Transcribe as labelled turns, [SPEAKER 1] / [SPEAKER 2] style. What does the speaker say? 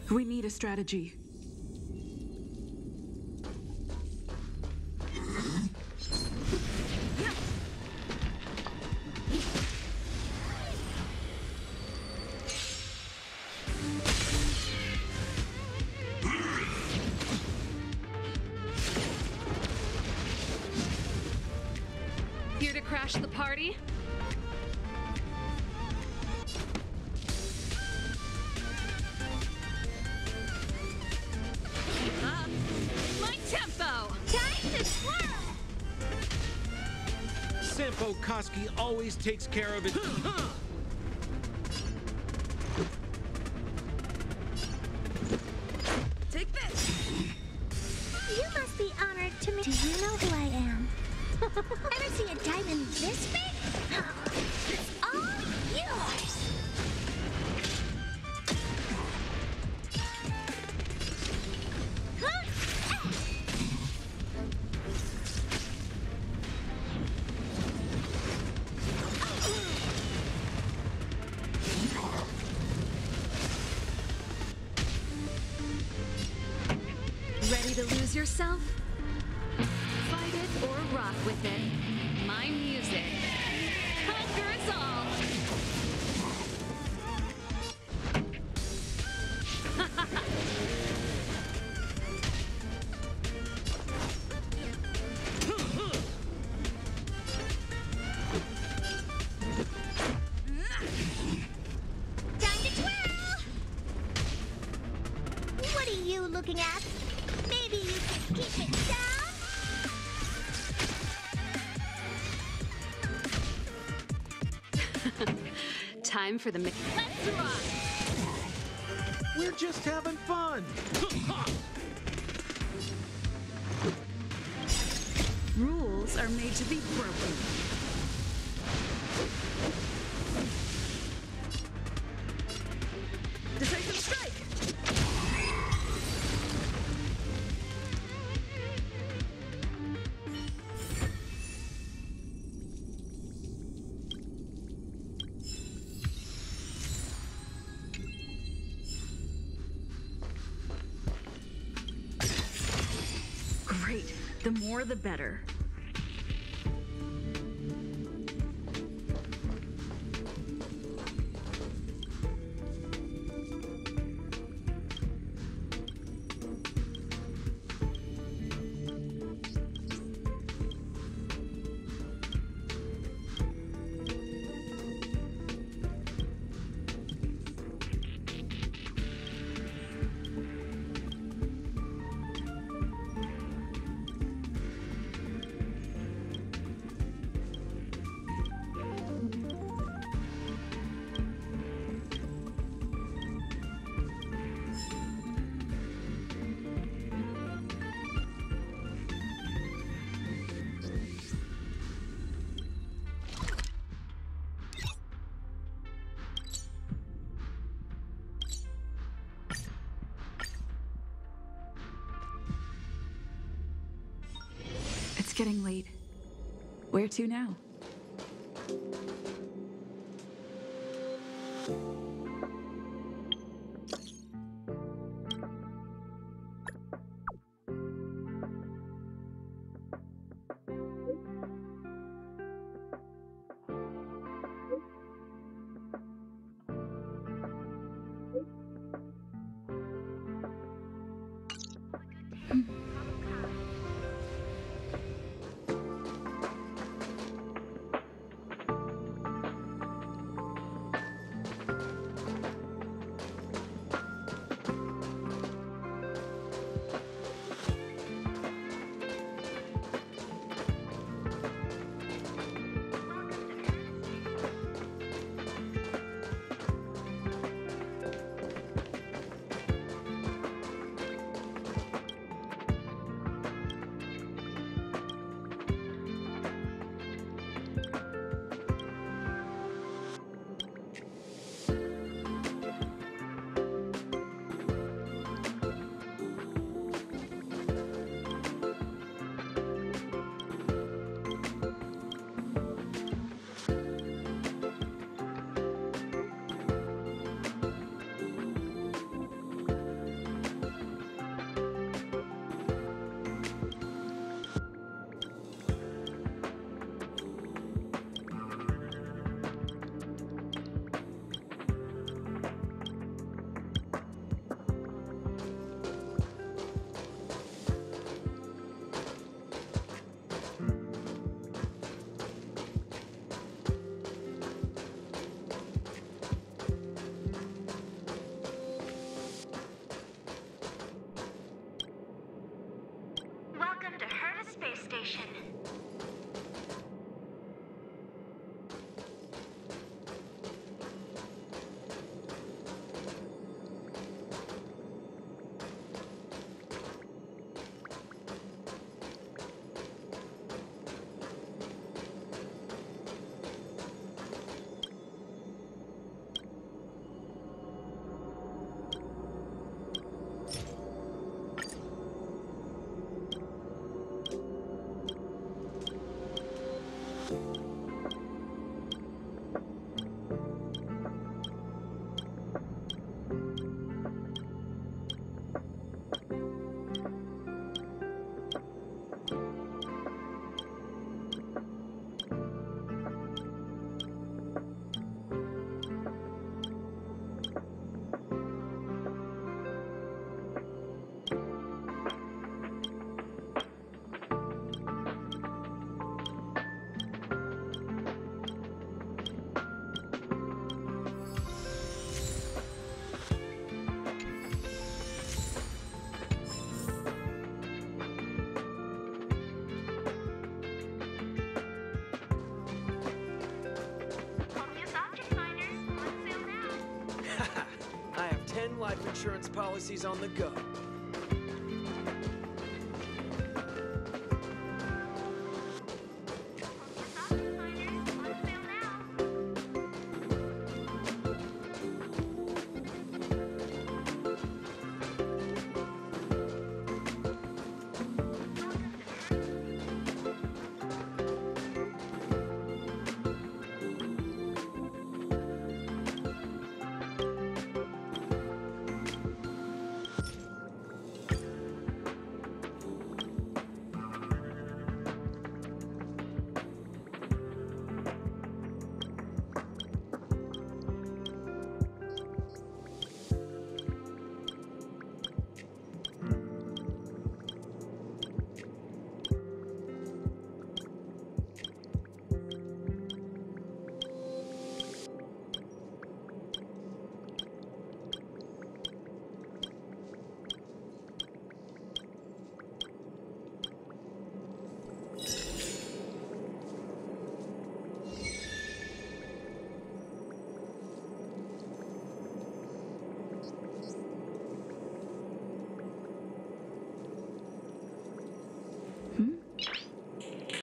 [SPEAKER 1] We need a strategy.
[SPEAKER 2] Here to crash the party? Keep up. My tempo! Time to swirl!
[SPEAKER 3] Senpo Koski always takes care of it.
[SPEAKER 2] Take this!
[SPEAKER 4] You must be honored to meet. Do you know who I am? Ever see a diamond this big? It's all yours!
[SPEAKER 2] Ready to lose yourself? Fight it or rock with it. My music. Conquer us all!
[SPEAKER 4] Time to twirl! What are you looking at? Maybe you can keep it down?
[SPEAKER 2] Time for the Let's rock!
[SPEAKER 3] We're just having fun.
[SPEAKER 1] Rules are made to be broken. Decisive strike! Great. The more the better. It's getting late. Where to now?
[SPEAKER 4] space station.
[SPEAKER 5] I have 10 life insurance policies on the go.